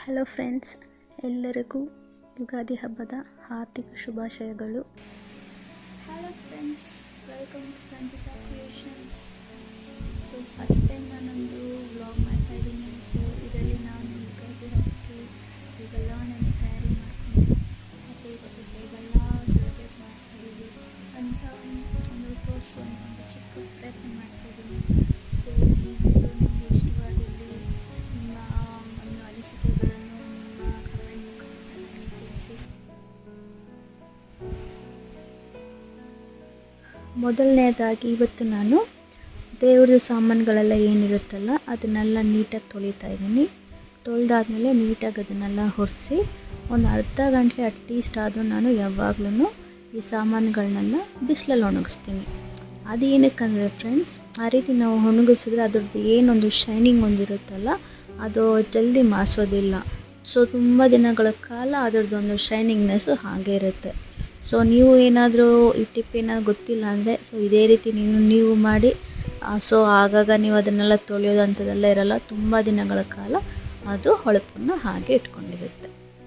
Hello friends, ಎಲ್ಲರಿಗೂ ಯುಗಾದಿ ಹಬ್ಬದ ಆರ್ಥಿಕ ಶುಭಾಶಯಗಳು. Hello friends, welcome to Ranjitha creations. So first time ನಾನೊಂದು ವ್ಲಾಗ್ ಮಾಡ್ತಾಯಿದ್ದೀನಿ. ಸೊ ಇದರಲ್ಲಿ ನಾನು ಯುಗಾದಿ ಹಬ್ಬಕ್ಕೆ ಇವೆಲ್ಲ ನಾನು ತಯಾರಿ ಮಾಡಿಕೊಂಡು ಮತ್ತು ಇವತ್ತು ಹೇಗೆಲ್ಲ ಸೆಲೆಬ್ರೇಟ್ ಮಾಡ್ತಾಯಿದ್ದೀವಿ ಅಂತ ಒಂದು ತೋರಿಸುವಂಥ ಒಂದು ಚಿಕ್ಕ ಪ್ರಯತ್ನ ಮಾಡ್ತಾಯಿದ್ದೀನಿ. ಸೊ ಈ ವಿಡಿಯೋ ನಿಮಗೆ ಇಷ್ಟವಾದಲ್ಲಿ ನಿಮ್ಮ ಒಂದು ಅನಿಸಿಕೆಗಳನ್ನು ನಿಮ್ಮ ಕಮೆಂಟ್ ಮುಖಾಂತರ ನನಗೆ ತಿಳಿಸಿ. ಮೊದಲನೇದಾಗಿ ಇವತ್ತು ನಾನು ದೇವ್ರದ್ದು ಸಾಮಾನುಗಳೆಲ್ಲ ಏನಿರುತ್ತಲ್ಲ ಅದನ್ನೆಲ್ಲ ನೀಟಾಗಿ ತೊಳಿತಾ ಇದ್ದೀನಿ. ತೊಳೆದಾದ್ಮೇಲೆ ನೀಟಾಗಿ ಅದನ್ನೆಲ್ಲ ಒರೆಸಿ ಒಂದು ಅರ್ಧ ಗಂಟೆ ಅಟ್ಲೀಸ್ಟ್ ಆದರೂ ನಾನು ಯಾವಾಗಲೂ ಈ ಸಾಮಾನುಗಳನ್ನೆಲ್ಲ ಬಿಸಿಲಲ್ಲಿ ಒಣಗಿಸ್ತೀನಿ. ಅದೇನಕ್ಕಂದರೆ ಫ್ರೆಂಡ್ಸ್, ಆ ರೀತಿ ನಾವು ಒಣಗಿಸಿದ್ರೆ ಅದ್ರದ್ದು ಏನೊಂದು ಶೈನಿಂಗ್ ಒಂದಿರುತ್ತಲ್ಲ ಅದು ಜಲ್ದಿ ಮಾಸೋದಿಲ್ಲ. ಸೊ ತುಂಬ ದಿನಗಳ ಕಾಲ ಅದರದ್ದೊಂದು ಶೈನಿಂಗ್ನೆಸ್ಸು ಹಾಗೆ ಇರುತ್ತೆ. ಸೊ ನೀವು ಏನಾದರೂ ಈ ಟಿಪ್ ಏನಾದ್ರು ಗೊತ್ತಿಲ್ಲ ಅಂದರೆ ಸೊ ಇದೇ ರೀತಿ ನೀವು ಮಾಡಿ. ಸೊ ಆಗಾಗ ನೀವು ಅದನ್ನೆಲ್ಲ ತೊಳೆಯೋದು ಅಂಥದ್ದೆಲ್ಲ ಇರಲ್ಲ. ತುಂಬ ದಿನಗಳ ಕಾಲ ಅದು ಹೊಳಪನ್ನು ಹಾಗೆ ಇಟ್ಕೊಂಡಿರುತ್ತೆ.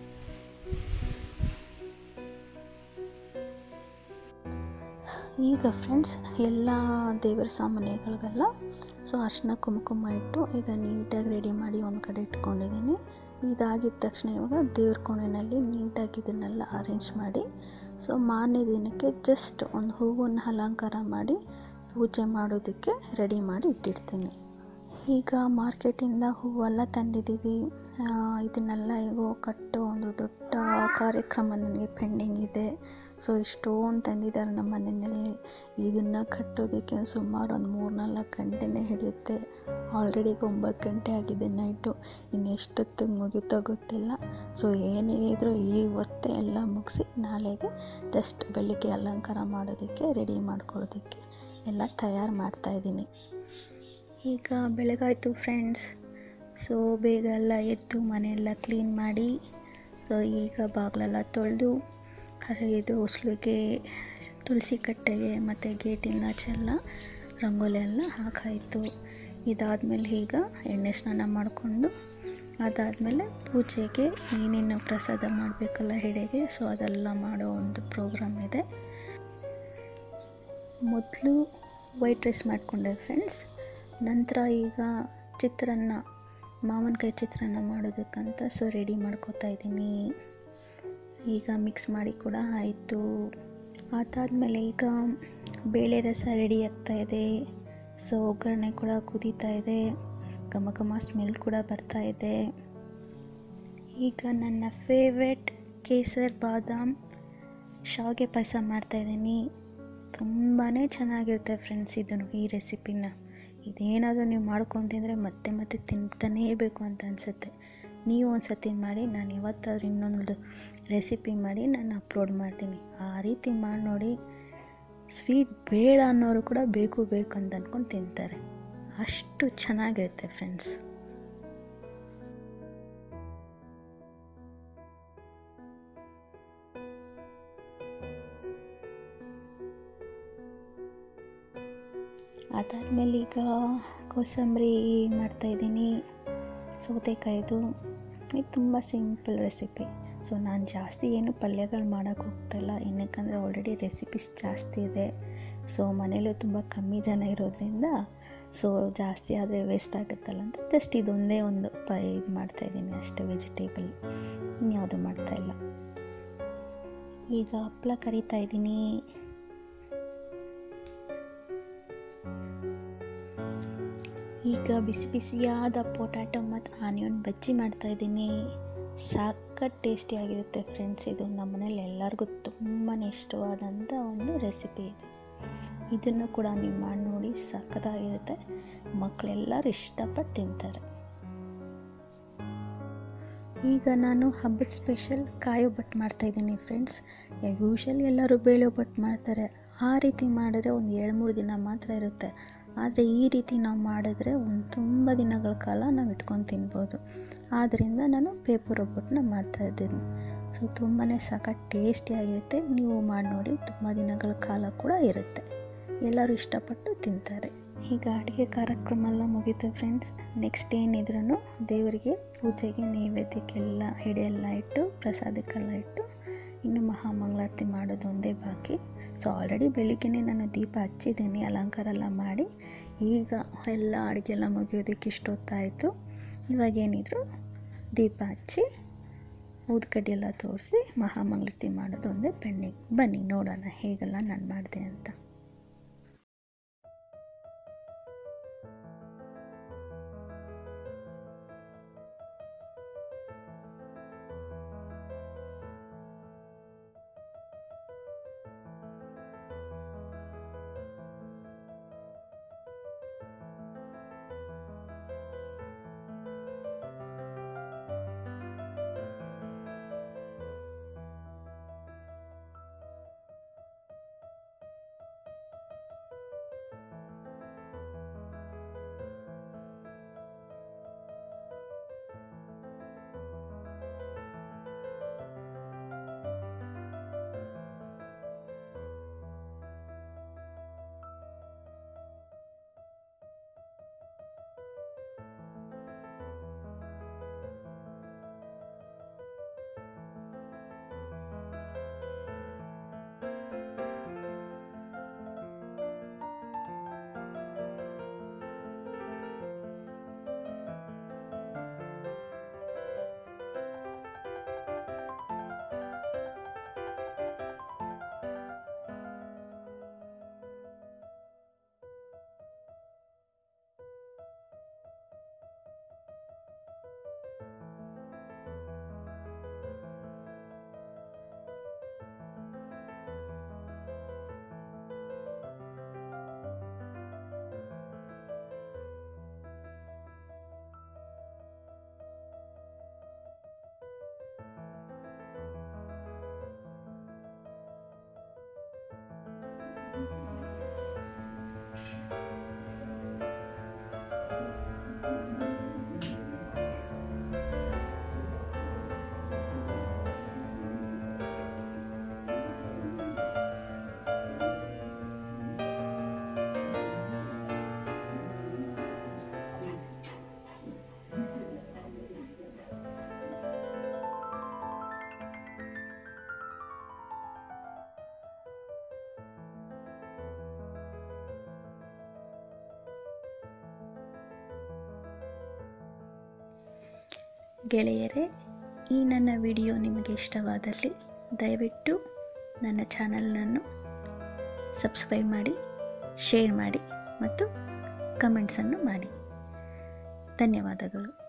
ಈಗ ಫ್ರೆಂಡ್ಸ್, ಎಲ್ಲ ದೇವರ ಸಾಮಾನುಗಳಿಗೆಲ್ಲ ಸೊ ಅರಿಶಿನ ಕುಂಕುಮ ಇಟ್ಟು ಈಗ ನೀಟಾಗಿ ರೆಡಿ ಮಾಡಿ ಒಂದು ಕಡೆ ಇಟ್ಕೊಂಡಿದ್ದೀನಿ. ಇದಾಗಿದ್ದ ತಕ್ಷಣ ಇವಾಗ ದೇವ್ರ ಕೋಣೆಯಲ್ಲಿ ನೀಟಾಗಿ ಇದನ್ನೆಲ್ಲ ಅರೇಂಜ್ ಮಾಡಿ ಸೊ ಮಾರನೇ ದಿನಕ್ಕೆ ಜಸ್ಟ್ ಒಂದು ಹೂವನ್ನು ಅಲಂಕಾರ ಮಾಡಿ ಪೂಜೆ ಮಾಡೋದಕ್ಕೆ ರೆಡಿ ಮಾಡಿ ಇಟ್ಟಿರ್ತೀನಿ. ಈಗ ಮಾರ್ಕೆಟಿಂದ ಹೂವೆಲ್ಲ ತಂದಿದ್ದೀವಿ. ಇದನ್ನೆಲ್ಲ ಈಗ ಕಟ್ಟೋ ಒಂದು ದೊಡ್ಡ ಕಾರ್ಯಕ್ರಮ ನನಗೆ ಪೆಂಡಿಂಗ್ ಇದೆ. ಸೊ ಇಷ್ಟೊಂದು ತಂದಿದ್ದಾರೆ ನಮ್ಮ ಮನೆಯಲ್ಲಿ. ಇದನ್ನು ಕಟ್ಟೋದಕ್ಕೆ ಸುಮಾರು ಒಂದು 3-4 ಗಂಟೆನೇ ಹಿಡಿಯುತ್ತೆ. ಆಲ್ರೆಡಿ 9 ಗಂಟೆ ಆಗಿದೆ ನೈಟು. ಇನ್ನೆಷ್ಟೊತ್ತಿಗೆ ಮುಗಿತೋ ಗೊತ್ತಿಲ್ಲ. ಸೊ ಏನೇ ಇದ್ರೂ ಇವತ್ತೇ ಎಲ್ಲ ಮುಗಿಸಿ ನಾಳೆಗೆ ಜಸ್ಟ್ ಬೆಳಿಗ್ಗೆ ಅಲಂಕಾರ ಮಾಡೋದಕ್ಕೆ ರೆಡಿ ಮಾಡ್ಕೊಳ್ಳೋದಕ್ಕೆ ಎಲ್ಲ ತಯಾರು ಮಾಡ್ತಾಯಿದ್ದೀನಿ. ಈಗ ಬೆಳಗಾಯಿತು ಫ್ರೆಂಡ್ಸ್. ಸೊ ಬೇಗ ಎಲ್ಲ ಎದ್ದು ಮನೆಯೆಲ್ಲ ಕ್ಲೀನ್ ಮಾಡಿ ಸೊ ಈಗ ಬಾಗಿಲೆಲ್ಲ ತೊಳೆದು ಇದು ಹೊಸ್ಲಿಗೆ ತುಳಸಿ ಕಟ್ಟೆಗೆ ಮತ್ತು ಗೇಟಿನ ಆಚೆಲ್ಲ ರಂಗೋಲಿ ಎಲ್ಲ ಹಾಕಾಯಿತು. ಇದಾದಮೇಲೆ ಈಗ ಎಣ್ಣೆ ಸ್ನಾನ ಮಾಡಿಕೊಂಡು ಅದಾದಮೇಲೆ ಪೂಜೆಗೆ ಏನೇನು ಪ್ರಸಾದ ಮಾಡಬೇಕಲ್ಲ ಹೆಡೆಗೆ ಸೊ ಅದೆಲ್ಲ ಮಾಡೋ ಒಂದು ಪ್ರೋಗ್ರಾಮ್ ಇದೆ. ಮೊದಲು ವೈಟ್ ರೈಸ್ ಮಾಡಿಕೊಂಡೆ ಫ್ರೆಂಡ್ಸ್. ನಂತರ ಈಗ ಚಿತ್ರಾನ್ನ, ಮಾವಿನಕಾಯಿ ಚಿತ್ರಾನ್ನ ಮಾಡೋದಕ್ಕಂತ ಸೊ ರೆಡಿ ಮಾಡ್ಕೋತಾ ಇದ್ದೀನಿ. ಈಗ ಮಿಕ್ಸ್ ಮಾಡಿ ಕೂಡ ಆಯಿತು. ಅದಾದಮೇಲೆ ಈಗ ಬೇಳೆ ರಸ ರೆಡಿ ಆಗ್ತಾಯಿದೆ. ಸೊ ಒಗ್ಗರಣೆ ಕೂಡ ಕುದೀತಾ ಇದೆ. ಘಮ ಘಮ ಸ್ಮೆಲ್ ಕೂಡ ಬರ್ತಾ ಇದೆ. ಈಗ ನನ್ನ ಫೇವ್ರೆಟ್ ಕೇಸರ್ ಬಾದಾಮ್ ಶಾವಿಗೆ ಪಾಯಸ ಮಾಡ್ತಾಯಿದ್ದೀನಿ. ತುಂಬಾ ಚೆನ್ನಾಗಿರುತ್ತೆ ಫ್ರೆಂಡ್ಸ್ ಈ ರೆಸಿಪಿನ. ಇದೇನಾದರೂ ನೀವು ಮಾಡ್ಕೊತಿದ್ರೆ ಮತ್ತೆ ಮತ್ತೆ ತಿಂತಾನೇ ಇರಬೇಕು ಅಂತ ಅನಿಸುತ್ತೆ. ನೀವು ಒಂದು ಸತಿ ಮಾಡಿ, ನಾನು ಇವತ್ತಾದ್ರೂ ಇನ್ನೊಂದು ರೆಸಿಪಿ ಮಾಡಿ ನಾನು ಅಪ್ಲೋಡ್ ಮಾಡ್ತೀನಿ. ಆ ರೀತಿ ಮಾಡಿ ನೋಡಿ, ಸ್ವೀಟ್ ಬೇಡ ಅನ್ನೋರು ಕೂಡ ಬೇಕು ಅಂತ ಅಂದ್ಕೊಂಡು ತಿಂತಾರೆ. ಅಷ್ಟು ಚೆನ್ನಾಗಿರುತ್ತೆ ಫ್ರೆಂಡ್ಸ್. ಅದಾದಮೇಲೆ ಈಗ ಕೋಸಂಬರಿ ಮಾಡ್ತಾಯಿದ್ದೀನಿ, ಸೌತೆಕಾಯಿದು. ಇದು ತುಂಬ ಸಿಂಪಲ್ ರೆಸಿಪಿ. ಸೊ ನಾನು ಜಾಸ್ತಿ ಏನು ಪಲ್ಯಗಳು ಮಾಡೋಕ್ಕೆ ಹೋಗ್ತಾಯಿಲ್ಲ. ಏನಕ್ಕಂದರೆ ಆಲ್ರೆಡಿ ರೆಸಿಪೀಸ್ ಜಾಸ್ತಿ ಇದೆ. ಸೊ ಮನೇಲೂ ತುಂಬ ಕಮ್ಮಿ ಜನ ಇರೋದ್ರಿಂದ ಸೊ ಜಾಸ್ತಿ ಆದರೆ ವೇಸ್ಟ್ ಆಗುತ್ತಲ್ಲ ಅಂತ ಜಸ್ಟ್ ಇದೊಂದೇ ಒಂದು ಇದು ಮಾಡ್ತಾಯಿದ್ದೀನಿ ಅಷ್ಟೇ. ವೆಜಿಟೇಬಲ್ ಇನ್ಯಾವುದು ಮಾಡ್ತಾಯಿಲ್ಲ. ಈಗ ಹಪ್ಪಳ ಕರಿತಾ ಇದ್ದೀನಿ. ಈಗ ಬಿಸಿ ಬಿಸಿಯಾದ ಪೊಟ್ಯಾಟೊ ಮತ್ತು ಆನಿಯನ್ ಬಜ್ಜಿ ಮಾಡ್ತಾಯಿದ್ದೀನಿ. ಸಖತ್ ಟೇಸ್ಟಿಯಾಗಿರುತ್ತೆ ಫ್ರೆಂಡ್ಸ್. ಇದು ನಮ್ಮ ಮನೇಲಿ ಎಲ್ಲರಿಗೂ ತುಂಬಾ ಇಷ್ಟವಾದಂಥ ಒಂದು ರೆಸಿಪಿ ಇದು. ಇದನ್ನು ಕೂಡ ನೀವು ಮಾಡಿ ನೋಡಿ, ಸಖತ್ತಾಗಿರುತ್ತೆ. ಮಕ್ಕಳೆಲ್ಲರೂ ಇಷ್ಟಪಟ್ಟು ತಿಂತಾರೆ. ಈಗ ನಾನು ಹಬ್ಬದ ಸ್ಪೆಷಲ್ ಕಾಯಿ ಒಬ್ಬಟ್ಟು ಮಾಡ್ತಾಯಿದ್ದೀನಿ ಫ್ರೆಂಡ್ಸ್. ಯೂಶ್ವಲಿ ಎಲ್ಲರೂ ಬೇಳೆ ಒಬ್ಬಟ್ಟು ಮಾಡ್ತಾರೆ. ಆ ರೀತಿ ಮಾಡಿದ್ರೆ ಒಂದು 2-3 ದಿನ ಮಾತ್ರ ಇರುತ್ತೆ. ಆದರೆ ಈ ರೀತಿ ನಾವು ಮಾಡಿದ್ರೆ ಒಂದು ತುಂಬ ದಿನಗಳ ಕಾಲ ನಾವು ಇಟ್ಕೊಂಡು ತಿನ್ಬೋದು. ಆದ್ದರಿಂದ ನಾನು ಪೇಪರ್ ಒಬ್ಬಟ್ಟನ್ನ ಮಾಡ್ತಾಯಿದ್ದೀನಿ. ಸೊ ತುಂಬಾ ಸಖತ್ ಟೇಸ್ಟಿಯಾಗಿರುತ್ತೆ. ನೀವು ಮಾಡಿ ನೋಡಿ, ತುಂಬ ದಿನಗಳ ಕಾಲ ಕೂಡ ಇರುತ್ತೆ. ಎಲ್ಲರೂ ಇಷ್ಟಪಟ್ಟು ತಿಂತಾರೆ. ಈಗ ಅಡುಗೆ ಕಾರ್ಯಕ್ರಮ ಎಲ್ಲ ಮುಗೀತು ಫ್ರೆಂಡ್ಸ್. ನೆಕ್ಸ್ಟ್ ಏನಿದ್ರೂ ದೇವರಿಗೆ ಪೂಜೆಗೆ ನೈವೇದ್ಯಕ್ಕೆಲ್ಲ ಎಡೆ ಇಟ್ಟು ಪ್ರಸಾದಕ್ಕೆಲ್ಲ ಇಟ್ಟು ಇನ್ನು ಮಹಾಮಂಗಳಾರತಿ ಮಾಡೋದು ಒಂದೇ ಬಾಕಿ. ಸೊ ಆಲ್ರೆಡಿ ಬೆಳಿಗ್ಗೆನೇ ನಾನು ದೀಪ ಹಚ್ಚಿದ್ದೀನಿ, ಅಲಂಕಾರ ಎಲ್ಲ ಮಾಡಿ. ಈಗ ಎಲ್ಲ ಅಡುಗೆ ಎಲ್ಲ ಮುಗಿಯೋದಕ್ಕೆ ಇಷ್ಟೊತ್ತಾಯಿತು. ಇವಾಗೇನಿದ್ರು ದೀಪ ಹಚ್ಚಿ ಊದ್ಕಡ್ಡಿ ಎಲ್ಲ ತೋರಿಸಿ ಮಹಾಮಂಗಳಾರತಿ ಮಾಡೋದು ಒಂದೇ ಪೆಂಡಿಂಗ್. ಬನ್ನಿ ನೋಡೋಣ ಹೇಗೆಲ್ಲ ನಾನು ಮಾಡಿದೆ ಅಂತ. ಗೆಳೆಯರೇ, ಈ ನನ್ನ ವಿಡಿಯೋ ನಿಮಗೆ ಇಷ್ಟವಾದಲ್ಲಿ ದಯವಿಟ್ಟು ನನ್ನ ಚಾನಲನ್ನು ಸಬ್ಸ್ಕ್ರೈಬ್ ಮಾಡಿ, ಶೇರ್ ಮಾಡಿ ಮತ್ತು ಕಮೆಂಟ್ಸನ್ನು ಮಾಡಿ. ಧನ್ಯವಾದಗಳು.